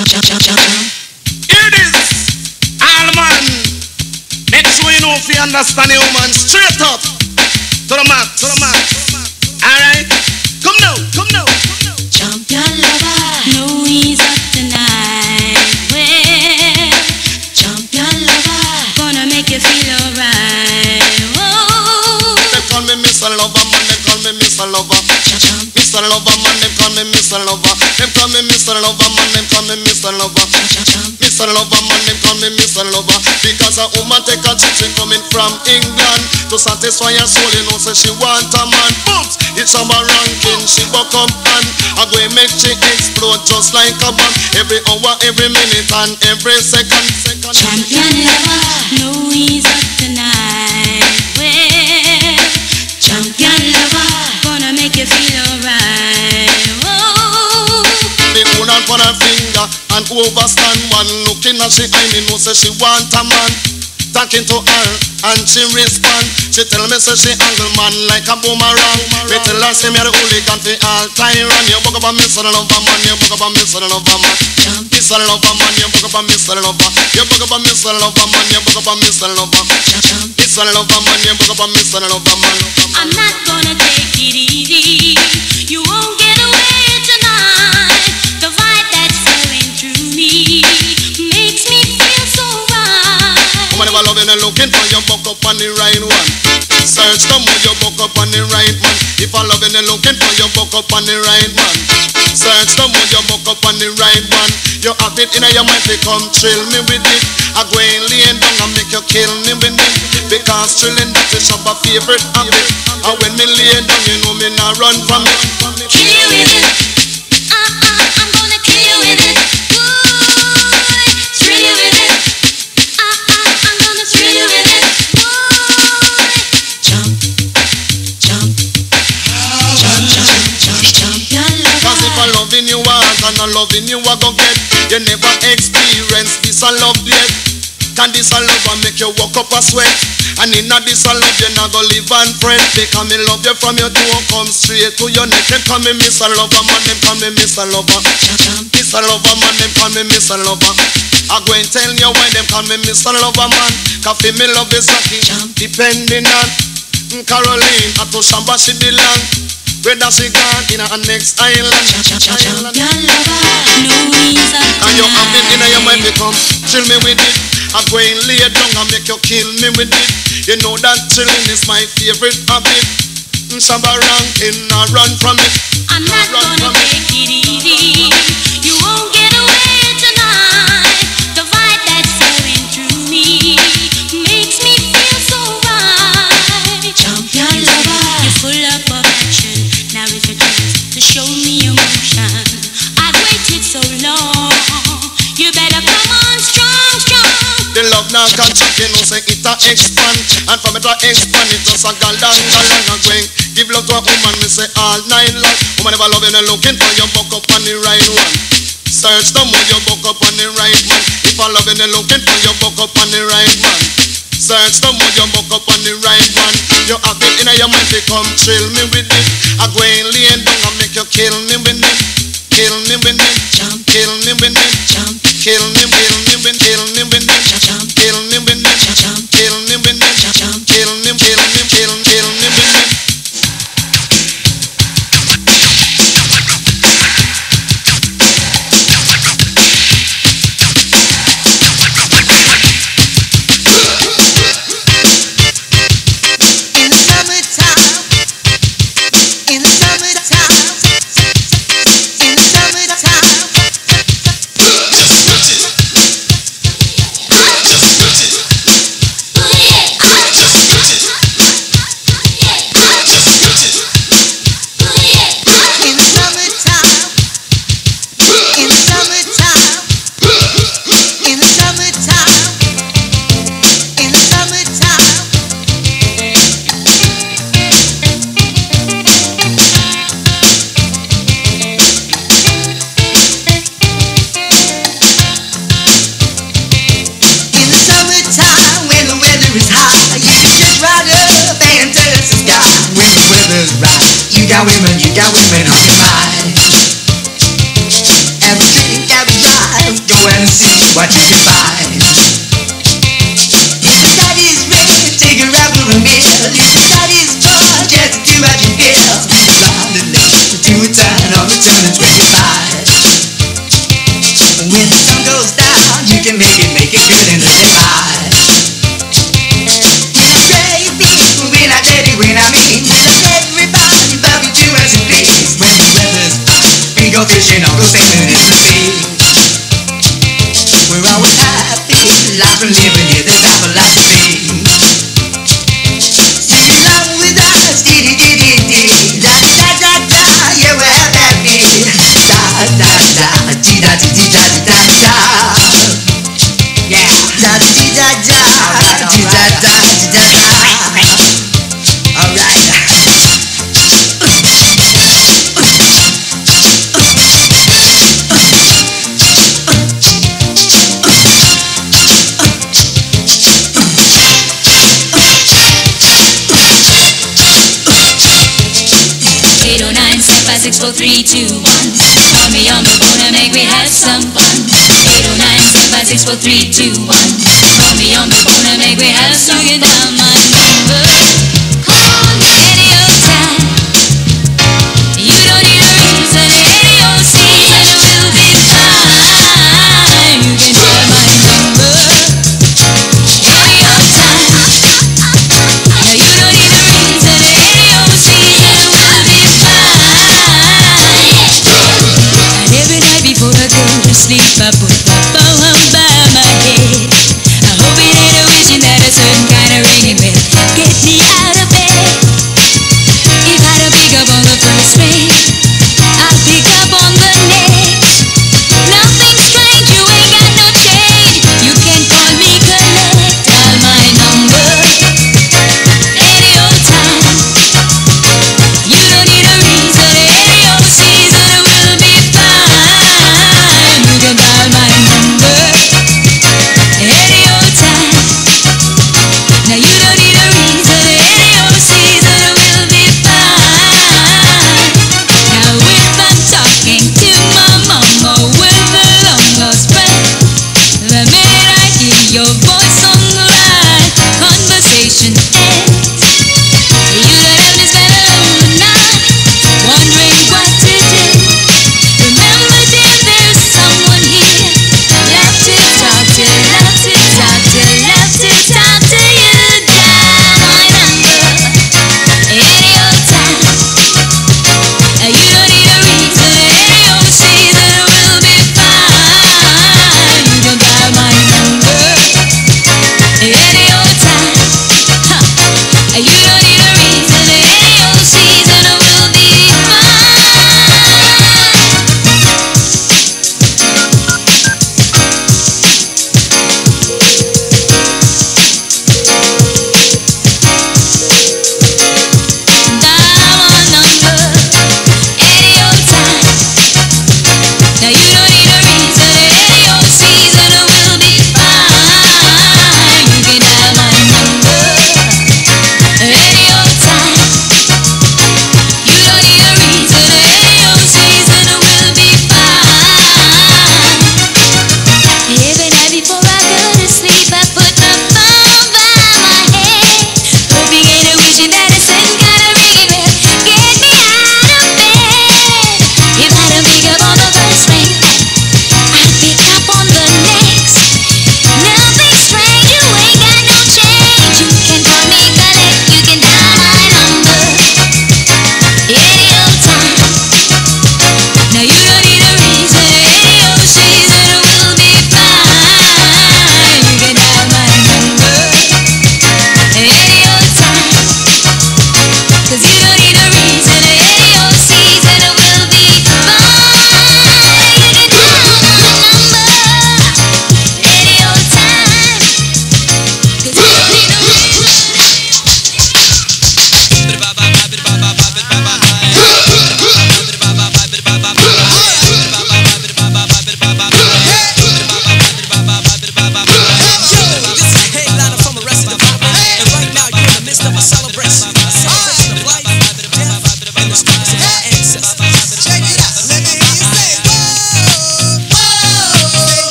Here it is. All man. Make sure you know if you understand you, man. Straight up. To the max. Alright. Come now. Champion lover, no ease up tonight. Well, champion lover, gonna make you feel alright. Oh, they call me Mr. Lover, man. They call me Mr. Lover. Mr. Lover, man. They call me Mr. Lover. They call me Mr. Lover, man. They call me Mr. Lover. Mr. Lover, man. They call me Mr. Lover. Because a woman take a chick coming from England to satisfy her soul. You know, say she want a man. Booms, it's a ranking. She buck up and I go and make she explode just like a bomb. Every hour, every minute, and every second. champion lover, no ease up tonight. Well, champion lover, gonna make you feel alright. Oh, the hold on for her finger and overstand one. Looking at she eye, me know say she want a man. Talking to her and she respond. She tell me say she angle man like a boomerang. Me tell her say me the hooligan for all time run. You book up a Mr. Lover man, you book up a Mr. Lover man. Mr. Lover man, you book up a Mr. Lover. You book up a Mr. Lover man, you book up a Mr. Lover. Mr. Lover man, you book up a Mr. Lover man. I'm not gonna take it easy. You won't get away tonight. The vibe that's flowing through me makes me feel so right. Woman, if I love you, then looking for you, buck up on the right one. Search the mood, you buck up on the right man. If I love you, then looking for you, buck up on the right man. Search the mood, you buck up on the right one. You have it in your mind, they come chill me with it. I go and lay down and make you kill me with it. Because chilling that is my favorite habit. And when me lay down, you know me not run from it. Kill you with it. I'm gonna kill you with it. Boy, thrill you with it. I'm gonna thrill you with it. Boy, jump, champion lover. Cause if I'm loving you want and I'm loving you I go get. You never experience this a love yet. Can this a love and make you walk up a sweat? And in a this a love you not go live and fret. Because me love you from your toe come straight to your neck. Them call me Mr. Lover man, them call me Mr. Lover. Mr. Lover man, them call me Mr. Lover. I go and tell you why them call me Mr. Lover man. Cause for me love is lucky. Depending on Caroline, I to Shamba she belong. Whether she gone in her next island. Champion lover, no ease up And you have it in tonight. your mind become chill me with it. I'm going lay down and make you kill me with it. You know that chilling is my favorite habit. Shamba ranking, I run from it. I'm not gonna take it easy. You won't get away tonight. The vibe that's flowing through me makes me feel so right. Champion lover, you're full up of action. Now is your chance to show me emotion. I've waited so long. You better come on strong. The love now can check, you know, say it a expand. And from it a expand, it just a galang and going. Give love to a woman, me say all night long. Woman never loving and looking for you, buck up on the right one. Search the mood, you buck up on the right man. If I loving and looking for you, buck up on the right man. Search the mood, you buck up on the right one. You have it in your mind, they come chill me with it. I go and lay down and make you kill me with it. Kill me with it. Kill me with it. Kill me with it. Kill me with it. Kill me with it. Kill me with it. Kill me with it. You got women on your mind. Every street, every drive. what you can find. If the sky is red, take a ride for a meal. If the sky is dark, just do what you feel. Round and left to a turn on the turn of 25. When the sun goes down, you can make it good and let it by. When I say people, when I tell you when I mean, let everybody love you too as it please. When the weather's up, we go fishing or go sailing in the sea. We're always happy, life and living here, there's not a lot to be. Sing along with us, dee dee dee dee dee, da da da da, yeah we're happy. Da da da, dee da dee dee da dee da da. Yeah, da dee da da, dee da da dee da da. All right. Six, 4, 3, 2, 1. Call me on the phone and make me have some fun. 809-756-4321. Call me on the phone and make me have some fun. You can dial my number. Call me any old time. You don't need a reason, any old season will be fine. You can dial my number any old time. Now you don't need a reason, any old season will be fine. Before I go to sleep, I put the phone by my head. I hope it ain't a wishing that a certain kind of ringing will get me out of bed. If I don't pick up on the first ring, I'll pick up on the next. Nothing strange, you ain't got no change. You can call me collect. Dial my number any old time. You don't need a reason, any old season will be fine. You can dial my number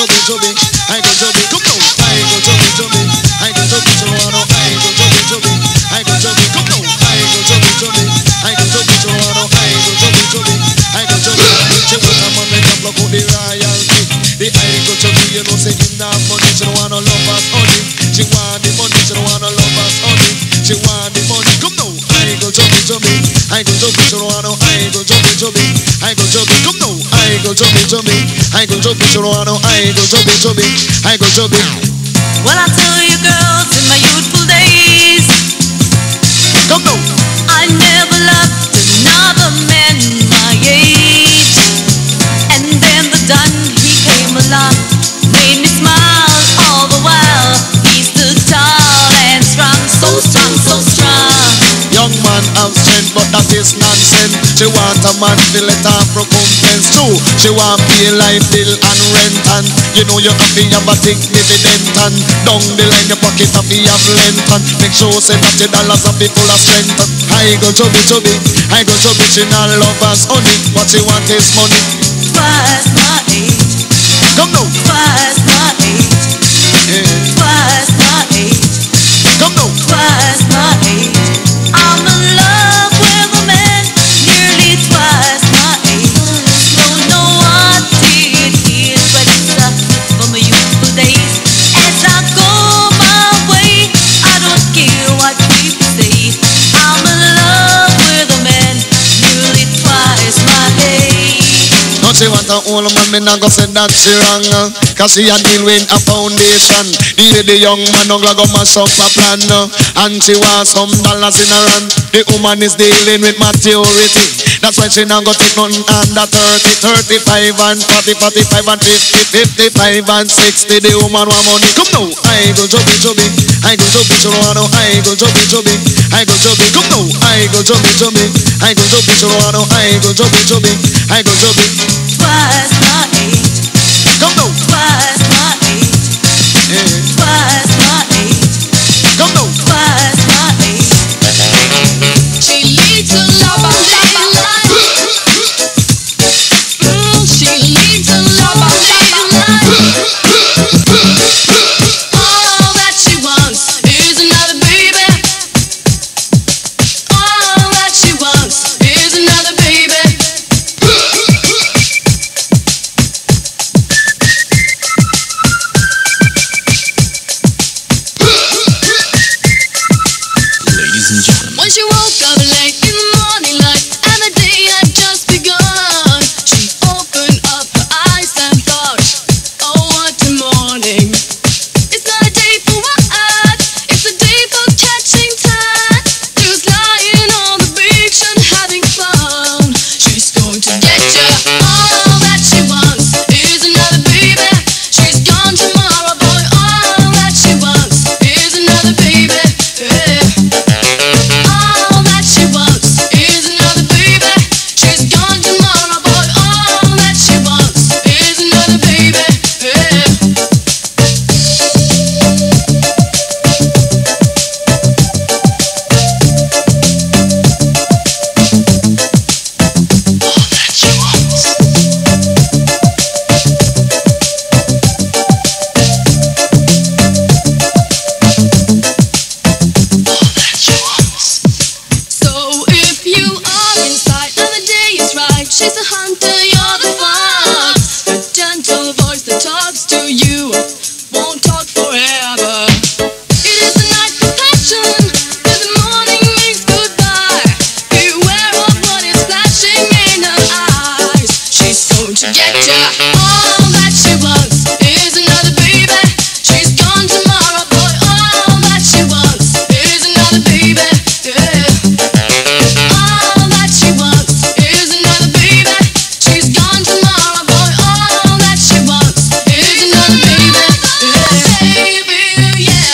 chubby, chubby. I go chubby, come on. I go chubby, chubby. I go chubby, Toronto. I go chubby, chubby. I go chubby, come on. I go chubby, chubby. I go chubby, Toronto. I go chubby, chubby. I go chubby. She put a man make a block out the royalty. The I go chubby, you know say him not money. She don't want no lovers only. She want the money. She don't want no lovers only. She want the money. Come now. I go chubby, chubby. I go chubby, Toronto. I go chubby, chubby. I go chubby. Come now. I go chubby, chubby. I go chubby, Toronto. I go chubby, chubby. I go chubby. Well, I tell you, girls, in my youthful days, come now. I never loved another man my age. And then the Don, he came along, made me smile all the while. He stood tall and strong, so strong, so strong. Young man have strength, but that is nonsense. She want a man to let her recompense too. She want pay life bill and rent, and you know you have to have a big dividend. And down the line your pocket have to have length, and make sure say that your dollars have to full of strength. I go chubby, chubby. I go chubby. She not lovers only, what she want is money. Twice my age. Come now. Twice my age. Yeah. Twice my age. Come now. Twice my age. I'm in love with a man nearly twice my age. Don't know what it is, but it's a from my youthful days. As I go my way, I don't care what people say. I'm in love with a man nearly twice my age. Now she want a old man, me not go say that she wrong, cause she a deal with a foundation. The young man no go mash up a plan, and she want some dollars in her hand. The woman is dealing with maturity, that's why she not go take nothing under 30, 35 and 40, 45 and 50, 55 and 60. The woman want money. Come now. I go chubby, chubby. I go chubby, Toronto. I go chubby, chubby. I go chubby. Come now. I go chubby, chubby. I go chubby, Toronto. I go chubby, chubby. I go chubby. Twice my age. Come now. Twice my age. Yeah. Twice my age. Come now. Twice my age. She leads a lonely life. She leads a lonely life. All that she wants is another baby. All that she wants is another baby. Ladies and gentlemen, When she woke up late in the morning light and the day had just begun, she opened up her eyes and thought, oh, what a morning. It's not a day for what? It's a day for catching time. Just lying on the beach and having fun. She's going to get ya. All that she wants is another baby. She's gone tomorrow, boy. All that she wants is another baby. Yeah. All that she wants is another baby. She's gone tomorrow, boy. All that she wants is another baby. Yeah. So if you are inside and the day is right, she's the hunter, you're the fox. The gentle voice that talks to you won't talk forever. It is the night for passion, till the morning means goodbye. Beware of what is flashing in her eyes. She's going to get ya. All that she wants is another baby. She's gone tomorrow, boy. All that she wants is another baby. Yeah. All that she wants is another baby. She's gone tomorrow, boy. All that she wants is another baby. Yeah. Baby, yeah.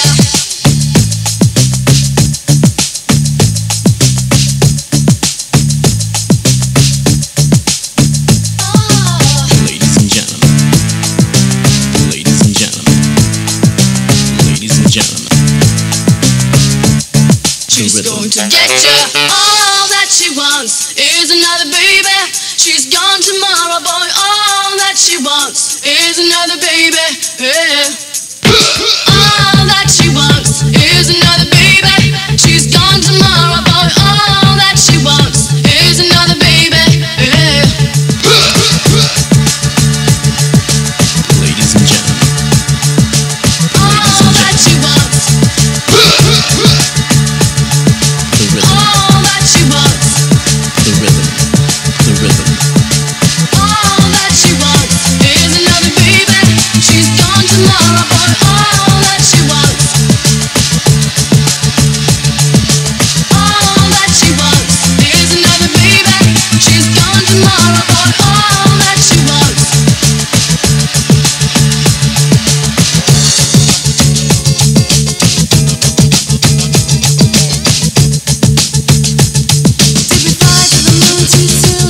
ladies and gentlemen, ladies and gentlemen, ladies and gentlemen, She's the rhythm. going to get ya. All that that she wants is another baby. She's gone tomorrow, boy. All that she wants is another baby. Yeah. All that she wants is another baby. She's gone tomorrow, boy. All that she wants is another baby. Yeah. Ladies and gentlemen. All that she wants. The rhythm. All that she wants. The rhythm. The rhythm. All that she wants is another baby. She's gone tomorrow, boy. All that she wants. All that she wants is another baby. She's gone tomorrow, boy. All that she wants. Did we fly to the moon too soon?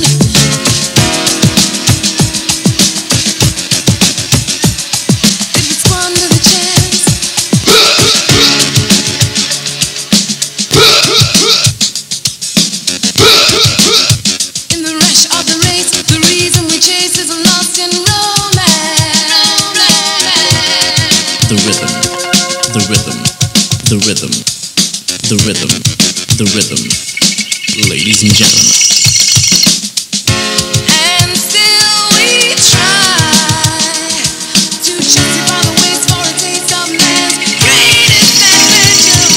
Did we squander the chance? In the rush of the race, the reason we chase is lost in romance. The rhythm. The rhythm. The rhythm. The rhythm. The rhythm. Ladies and gentlemen. And still we try to justify the waste for a taste of man's greatest adventure.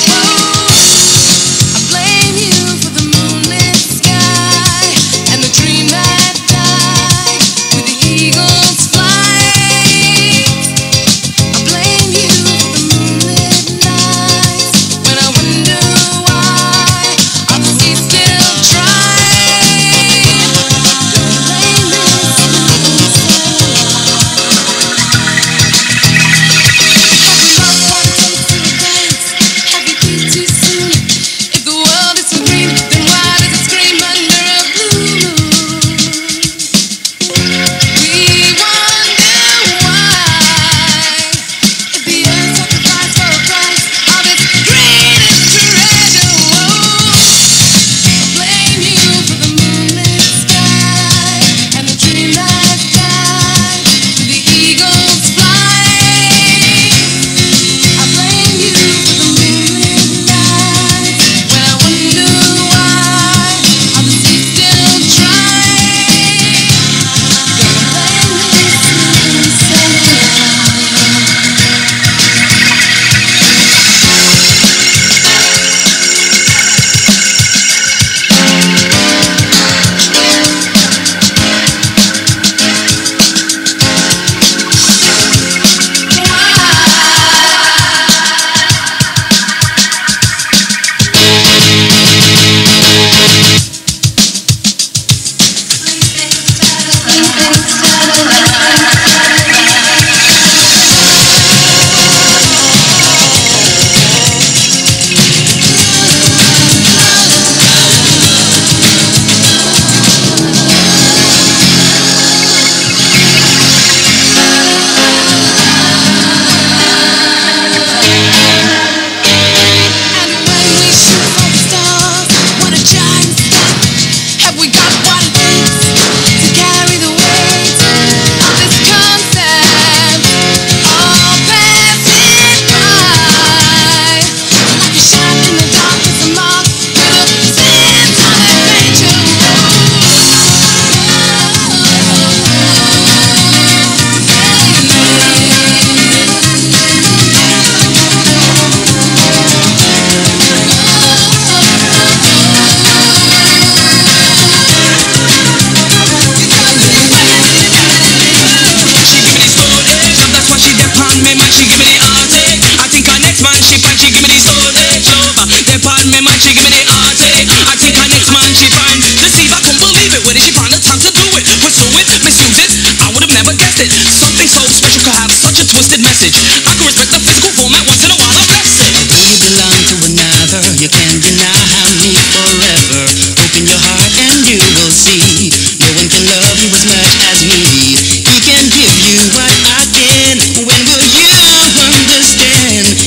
I blame you for the moonlit sky and the dream that died with the eagle's flight. I blame you for the moonlit nights when I wonder why are the seas still dry.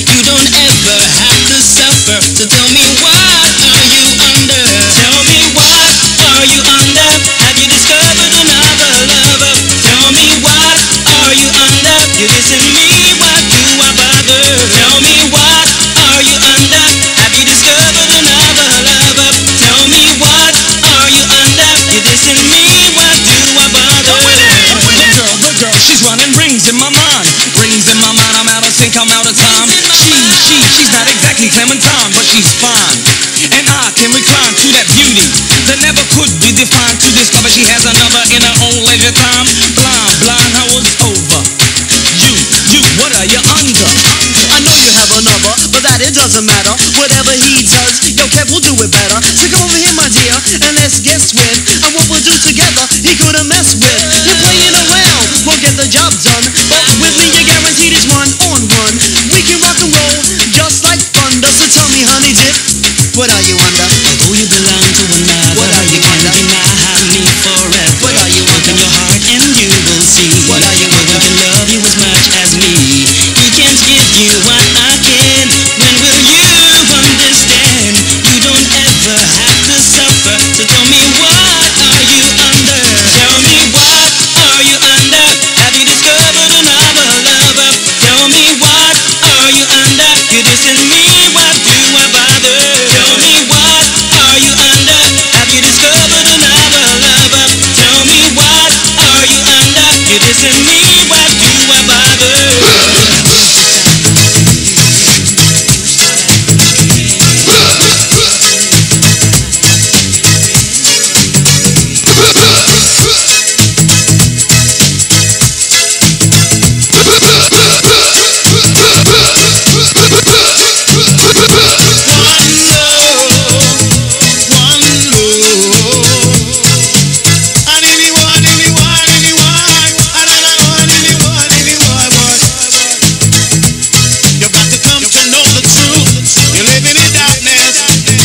So tell me, what are you under? Tell me why. She has another in her own leisure time. Blind, how it's over. You, what are you under? I know you have another, but that it doesn't matter. Whatever he does, yo, Kev will do it better. So come over here, my dear, and let's get swift. And what we'll do together, he couldn't mess with. You're playing around, won't get the job done. But with me, you're guaranteed it's one on one. We can rock and roll, just like thunder. So tell me, honey dip, what are you under? Although you belong to another, What are you can under? deny me forever. What are you Open under? your heart and you will see. What are you No one under? can love you as much as me. He can't give you what I can. When will you understand? You don't ever have to suffer. So tell me, what are you under? Tell me, what are you under? Have you discovered another lover? Tell me, what are you under? You're dissing me, what do I bother? Tell me, what are you under? Have you discovered another lover? Tell me, what are you under? You're dissing me, what do I bother? You've got to come to know the truth. You're living in darkness.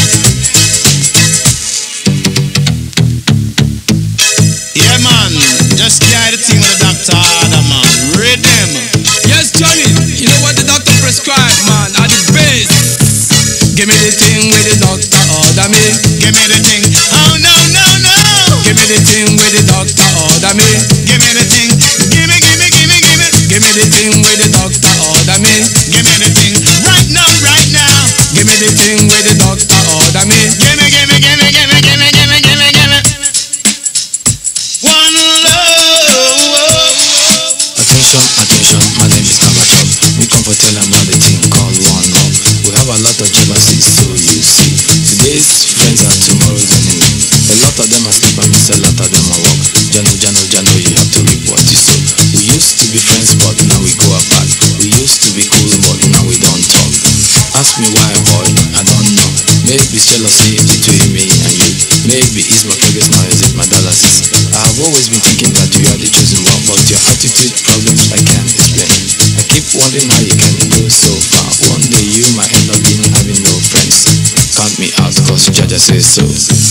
Yeah, man. Just carry the thing with the doctor order, man. Read them. Yes, Johnny, you know what the doctor prescribed, man, are the best. Give me the thing with the doctor order me. Give me the thing. Oh, no, no, no. Give me the thing with the doctor order me. Give me the thing. Give me, give me, give me, give me. Give me the thing with the doctor order me. Give me the thing. Right now, right now. Give me the thing with the doctor order me. Give me, give me, give me, give me, give me, give me, give me, give me. One love. Attention, attention, my name is Kabachop. We come for tell about the thing called one love. We have a lot of jealousy, so you see. Today's friends are tomorrow's enemy. A lot of them are sleep and miss a lot of them are walk. Jano, Jano, Jano, you have to reap what you sow. We used to be friends, but now we go apart. We used to be cool, but now we don't talk. Ask me why, boy, I don't know. Maybe it's jealousy between me and you. Maybe it's my focus now, is it my dialysis? I have always been thinking that you are the chosen one, but your attitude problems I can't explain. I keep wondering how you can go so far. One day you might end up being having no friends. Count me out, cause Jaja says so.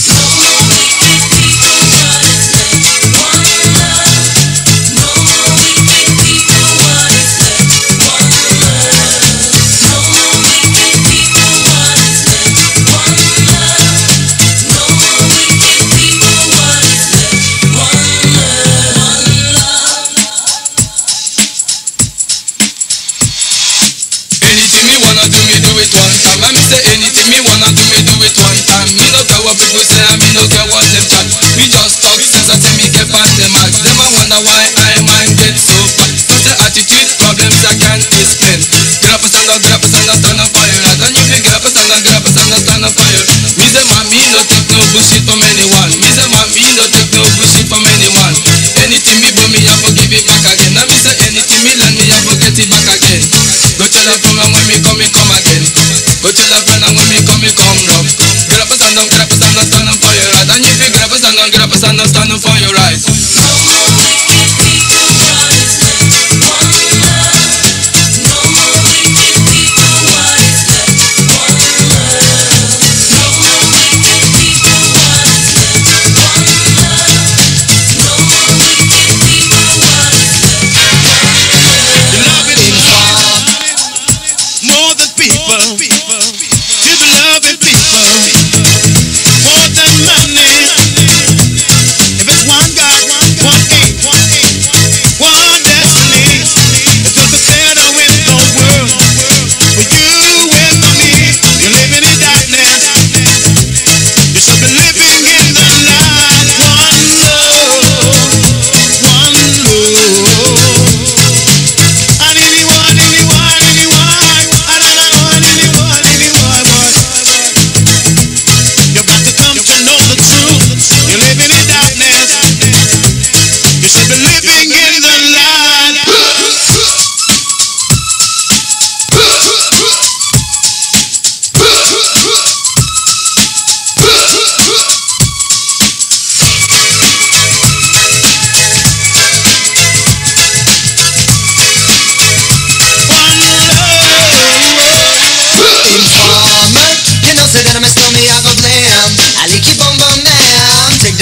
Anything me wanna do, me do it one time. I me say anything me wanna do, me do it one time. Me no care what people say, and me no care what them chat. Me just talk sense until me get past them ask. Them I wonder why I mind get so bad. Cause the attitude problems I can't explain. Get up and stand up stand up for your right. And if you get up and stand up stand up for your. Me say man, me no take no bullshit from anyone. Me say man, me no take no bullshit from anyone. Anything me bring me, I forgive it back again. And me say anything me lend me, I forget it back again. Go tell a friend and when me come again. Go tell a friend and when me come rough. Get up and stand up for your right. And if you get up and stand up for your right.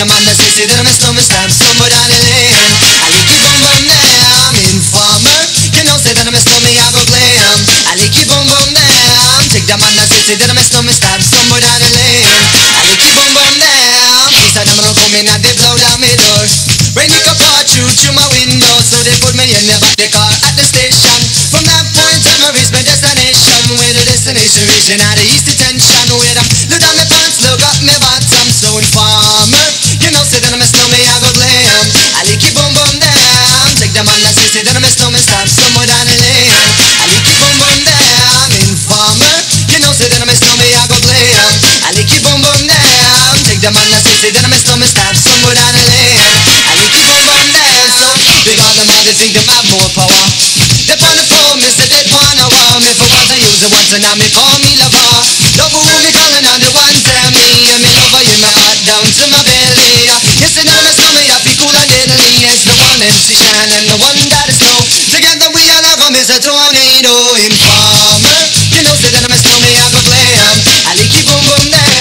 a man that say that I'm a stomach stab somewhere down the lane. I like you boom boom there, I'm informer. You know say that I'm a stomach, I go glam. I like you boom boom there. Take the man that say that I'm a stomach stab somewhere down the lane. I like you boom boom there. He said I'm gonna come in and they blow down my door. Rain it up all through my window, so they put me in the back the car at the station. From that point on I reached my destination. Where the destination reaching out the east detention. Where I look down my pants, look up my bottom. So informer, you know say that I'm a snowman, I go glam. I like you boom boom down. Take the man that say that I'm a snowman, stop somewhere down the lane. I like you boom boom down. Informer, you know say that I'm a snowman, I go glam. I like you boom boom down. Take the man that say that I'm a snowman, stop somewhere down the lane. I like you boom boom down. So because them all they think them have more power. They on the phone, me say they wanna war me. For once I use it once and now me call me lover. Love who me calling on the one tell me. And me lover in my heart down to my belly. Yes, and now me stomach I feel cool and deadly. It's the one MC Shine and the one that is snow. Together we all are come is a tornado. Informer, you know say that I'm a snowman, I go glam. I like you boom boom there.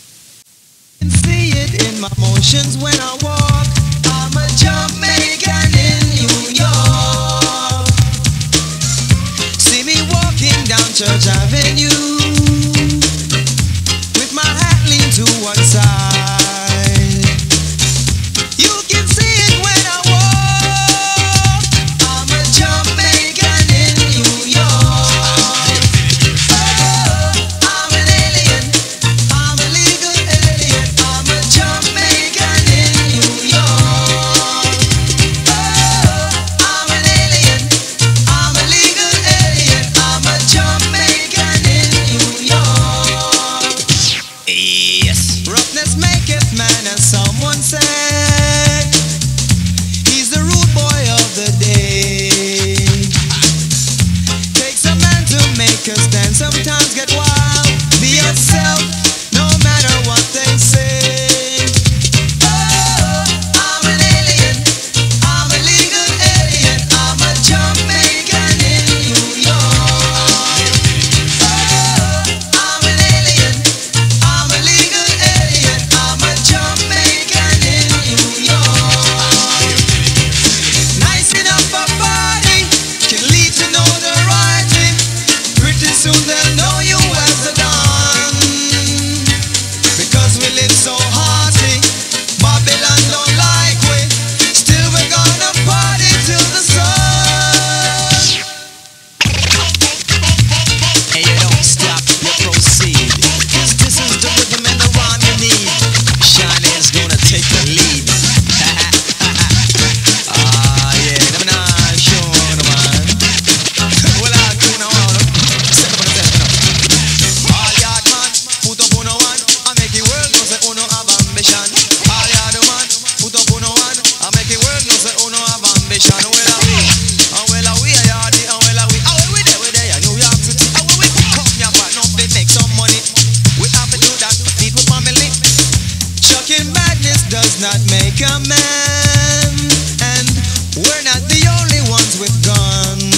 See it in my motions when I walk. I'm a Jamaican in New York. See me walking down Church Avenue with my hat leaned to one side. You can see it when I walk. I'm a Jamaican in New York. Oh, I'm an alien. I'm a legal alien. I'm a Jamaican in New York. Oh, I'm an alien. I'm a legal alien. I'm a Jamaican in New York. Yes. Roughness maketh man, as someone said. He's the rude boy of the day. Takes a man to make a stand. Sometimes get wild. Be yourself, no matter what they say. Oh, I'm an alien. I'm a legal alien. I'm a Jamaican in New York. Oh, I'm an alien. I'm a legal alien. I'm a Jamaican in New York. Nice enough a body can lead to notoriety. Pretty soon they'll know you as a don. Because we live so hearty, Babylon don't like we. Still we're gonna party till the sun. And you don't stop, you proceed. 'Cause this is the rhythm and the rhyme you need. Shiny is gonna take the lead. Ah, yeah, them not sure, man. Well, I do now, set up on the set, you know. All yard man, put up on one. I make the world know say uno have ambition. All yard man, put up on one. I make the world know say uno have ambition. Well, are we? Well, are we? Yardy, well, are we? We there, New York City. We come here, but no, they make some money. We have to do that to feed with family. Chucking madness does not make a man, and we're not the only ones with guns.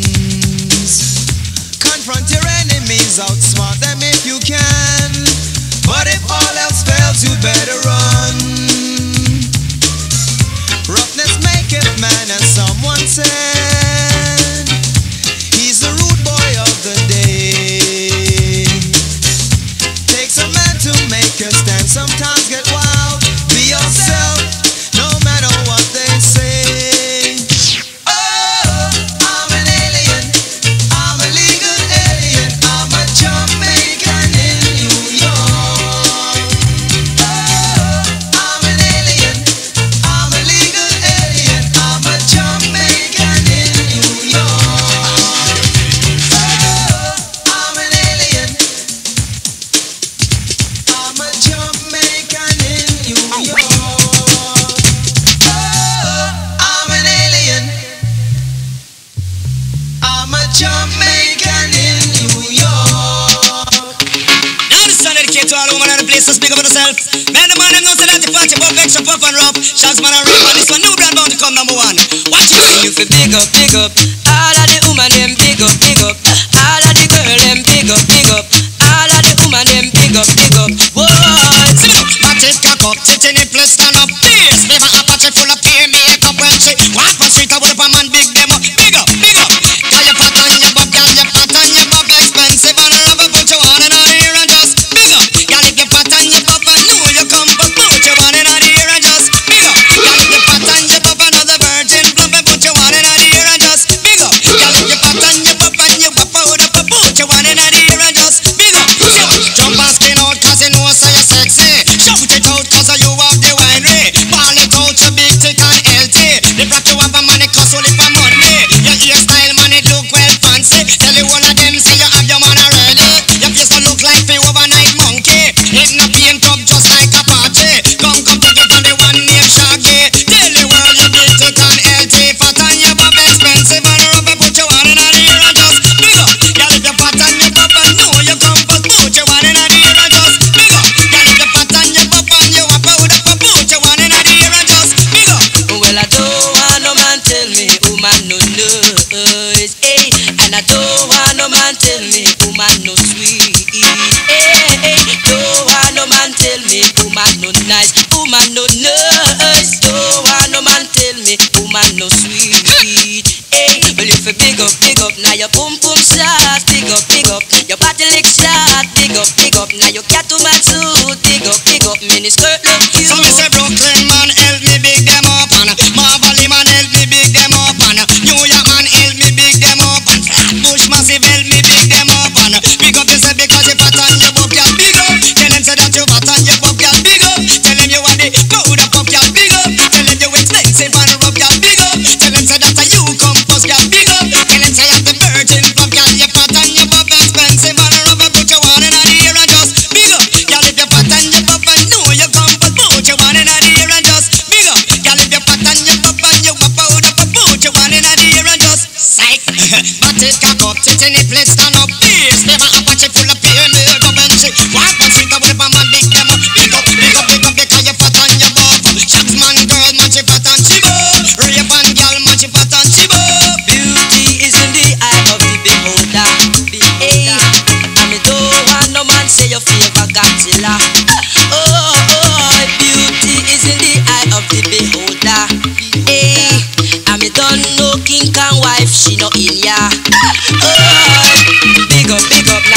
Confront your enemies, outsmart them if you can. But if all else fails, you better run. Roughness maketh man, as someone said. He's the rude boy of the day. Takes a man to make a stand. Sometimes get wild. Be yourself, no matter what they say. Oh, I'm an alien. I'm a legal alien. I'm a Jamaican in New York. Oh, I'm an alien. I'm a legal alien. I'm a Jamaican in New York. Oh, I'm an alien. I'm a Jamaican in New York. Oh, I'm an alien. I'm a Jamaican in New York. Now this song dedicated to all women in the place to speak up for themselves. Man, the man them know say that the party pop extra puff and rough. Shots man and rough, and this one new brand bound to come number one. Watch it. You feel big up, all of the woman them big up, all of the girl them big up, all of the woman them big up. Whoa, Watch it. it cock up, titty nipple stand up. Please, never Apache full of peer makeup when she walk on street. I would up a man big them up, big up, big up. Girl, you fat on your butt, girl, you fat on your butt, expensive and rubber, put your one in the ear and just big up. Girl, if you fat on your butt, I know you come, but put your one in the ear and just big up. Girl, if you fat on your butt, another virgin plump, put your one in the ear and just big up. Girl, if you fat on your butt and you wap out up, put your one in the ear and just big up. Jump and spin out 'cause you know so you're sexy. Shout it out 'cause you have the winery. Ball it out, you big thick and healthy. The brat you have a money cost only for money. Your hairstyle man it look well fancy. Tell you all of them say you have your man already. Your face don't look like the overnight monkey. It no paint up just like a party. Come take it on the one named Shaggy. Tell the world you big thick and healthy. Fat on your pop expensive and rubber. Put your one in the ear and just big up. Girl, if you fat on your pop and know you come first, put your one in the ear and just big up. Girl, if you fat on your pop and you wap out up, put your one in the ear and just big up. Well, I don't want no man tell me woman no nice, hey. And I don't want no man tell me woman no sweet, hey. Don't want no man tell me woman no nice, woman no nice. Don't want no man tell me woman no sweet, hey. Well, if you big up, now your boom boom shot, big up, your body lick shot, big up, now your cat to my suit, big up, mini skirt look cute. So me say Brooklyn man help me big them up and Marvally man help me big them up and New York man help me big them up and Bush Massive help me big them up and big up yourself because you fat on your buck, you big up. Tell them say that you fat on your buck, you big up. Tell them you are the powder puff, you big up. Tell them you expensive and rough, you big up. Tell them say that you come first, you big up. Tell them say you the virgin puff, you fat on your buck, expensive and rough. Put your one in the ear and just big up. Girl, if you fat on your buck and know you come first, put your one in the ear and just big up. Girl, if you fat on your buck and you wap out up, put your one in the ear and just psych. But it cock up, titty nipple stand up. Please, never Apache full of peer makeup when she walk on street. I would up a man big them up, big up, big up, big up because you fat on your buck. Shags man, girl, man, she fat on she buck. Rape and girl, man, she fat on she buck. Beauty is in the eye of the beholder, hey. And me don't want no man say your favor Godzilla. Beauty is in the eye of the beholder, hey. And me don't know king and wife, she no in ya. Big up,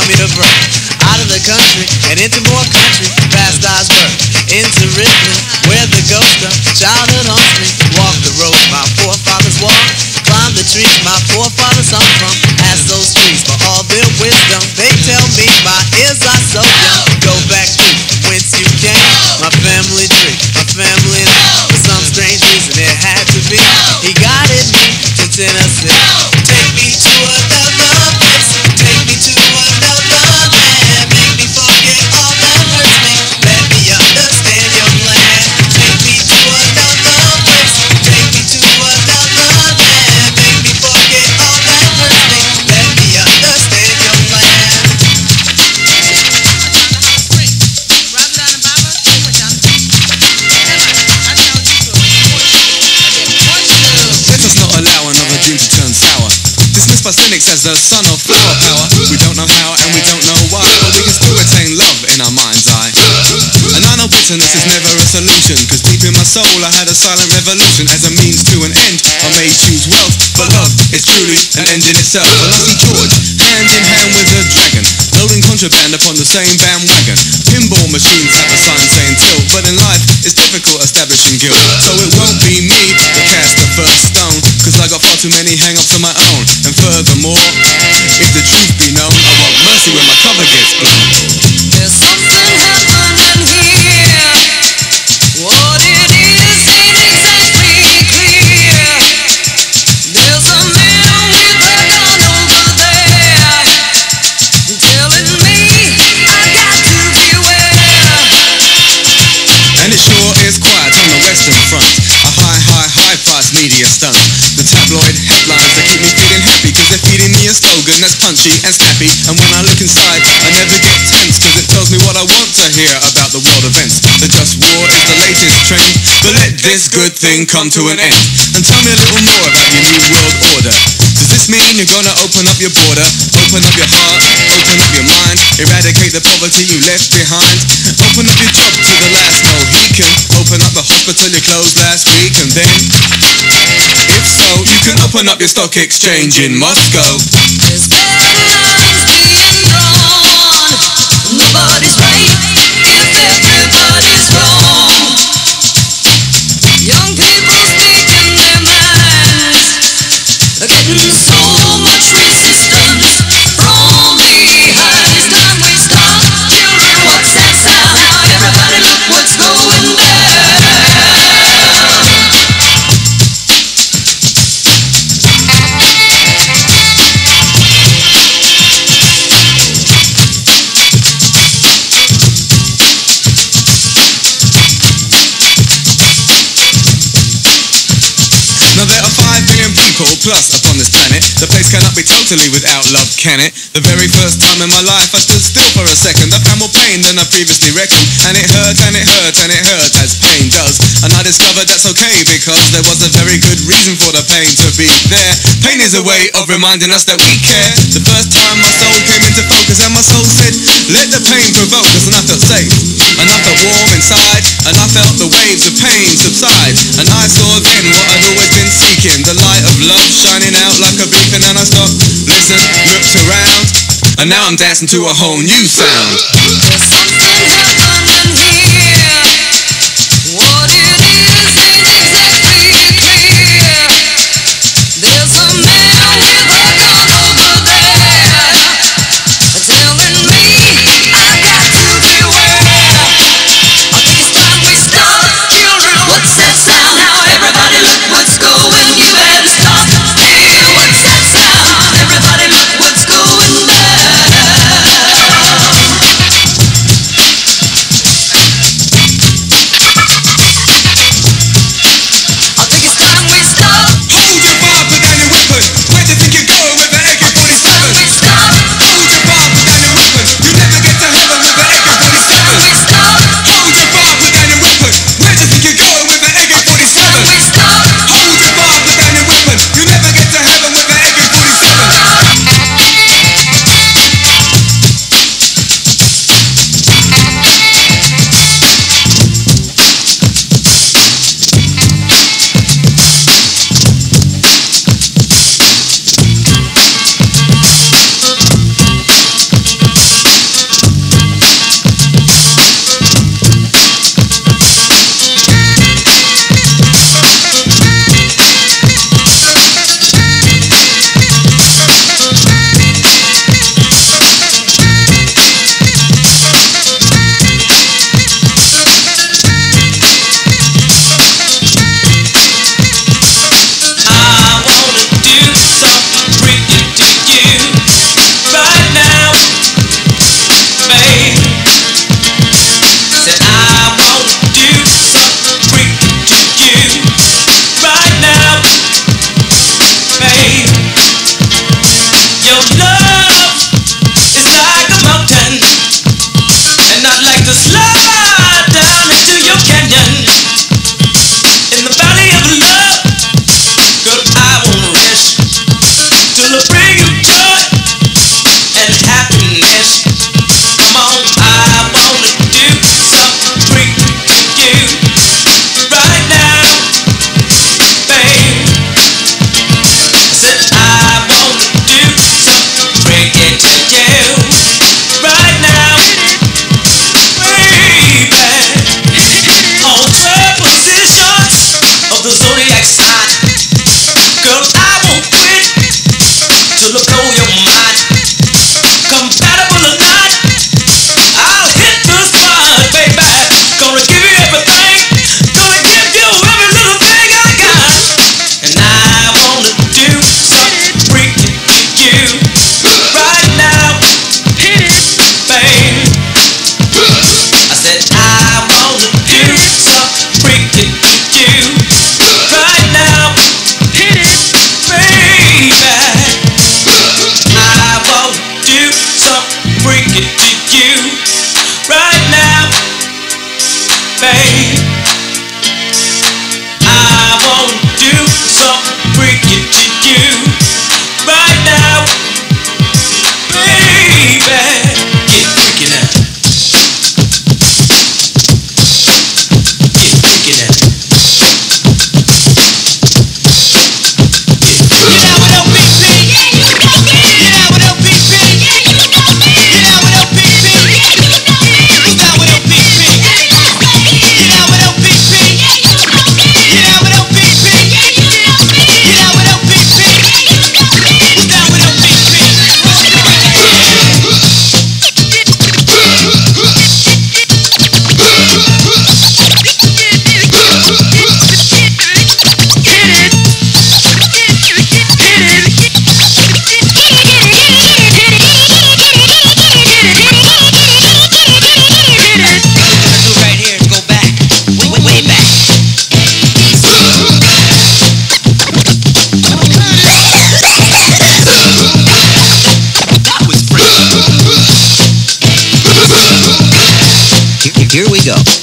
tell me to break out of the country and into more country, past Iceberg, into Richmond, where the ghost of childhood haunts me. Walk the road my forefathers walked, climb the trees my forefathers hung from. Ask those trees for all their wisdom. They tell me my ears are so young. Go back to whence you came, my family tree, my family name. For some strange reason it had to be. He guided me to Tennessee. Take me to another place. Take me to another land. Make me forget all that hurts me. Let me understand your plan. Take me to another place. Take me to another land. Make me forget all that hurts me. Let me understand your plan. Let us not allow another dream to turn sour. Dismissed by cynics as the son of flower power. We don't know how and we don't know why, but we can still retain love in our mind's eye. And I know bitterness is never a solution, cause deep in my soul I had a silent revolution. As a means to an end, I may choose wealth, but love is truly an end in itself. And I see George, hand in hand with a dragon, loading contraband upon the same bandwagon. Pinball machines have a sign saying till, but in life it's difficult establishing guilt. So it won't be me that cast the first stone, cause I got far too many hang-ups of my own. And furthermore, if the truth be known, I want mercy when my cover gets blown. There's something happening here. What it is ain't exactly clear. There's a man with a gun over there, telling me I got to beware. And it sure is quiet on the Western Front. A high price media stunt. The tabloid headlines that keep me feeling happy, cause they're feeding me a slogan that's punchy and snappy. And when I look inside, I never get tense, cause it tells me what I want to hear about the world events. The just war is the latest trend, but let this good thing come to an end. And tell me a little more about your new world order. Does this mean you're gonna open up your border, open up your heart, open up your mind, eradicate the poverty you left behind, open up your job to the last Mohican, open up the hospital you closed last week, and then, if so, you can open up your stock exchange in Moscow. There's bad lines being drawn. Nobody's right if everybody's wrong. Young people speaking their minds, getting so much resistance from behind. It's time we stop. Children, what's that sound? Now everybody look what's going down. Now there are 5 billion people plus upon this planet. The place cannot be totally without love, can it? The very first time in my life I stood still for a second. I found more pain than I previously reckoned. And it hurt and it hurt and it hurt as pain does. And I discovered that's okay, because there was a very good reason for the pain to be there. Pain is a way of reminding us that we care. The first time my soul came into focus and my soul said, let the pain provoke us. And I felt safe, and I felt warm inside, and I felt the waves of pain subside. And I saw then what I'd always been seeking, the light of love shining out like a beacon. And I stopped, listened, looked around, and now I'm dancing to a whole new sound. There's something happening here. What it is ain't exactly clear. There's a man with a gun over there, telling me I got to beware. I think it's time we stop. Children, what's that sound? Now everybody look what's going. You better stop. Hey, what's that sound? Everybody look what's going down. will blow your mind. Compatible or not, I'll hit the spot, baby. Gonna give you everything. Gonna give you every little thing I got. And I wanna do something freaky to you right now. Hit it, babe. I said I wanna do something freaky to you right now. Hit it, baby. I wanna do something freaky to you right now, babe. I wanna do something freaky to you right now, baby. Get freaky now. Get freaky now. You know what LPP? You know what LPP? You know what LPP? You know what LPP? You know what LPP? You know what LPP? You know what LPP? You know what right here is go back, way back. That was free. Here we go.